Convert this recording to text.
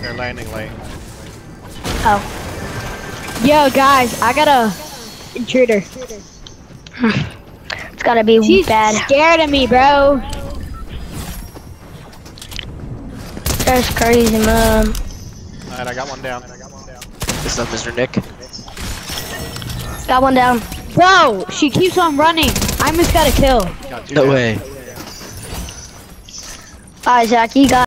They're landing late. Oh. Yo, guys, I got a intruder. It's gotta be She's bad. scared of me, bro. That's crazy, man. Alright, I got one down. This is Mr. Nick. Got one down. Bro, she keeps on running. I almost got a kill. Got two No down. way. Alright, Zach, you got